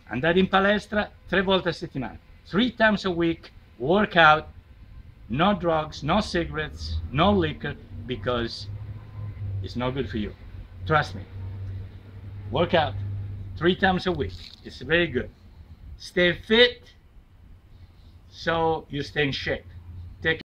andare in palestra 3 volte a settimana, 3 times a week, work out, no drugs, no cigarettes, no liquor, because it's not good for you. Trust me. Work out 3 times a week. It's very good. Stay fit so you stay in shape.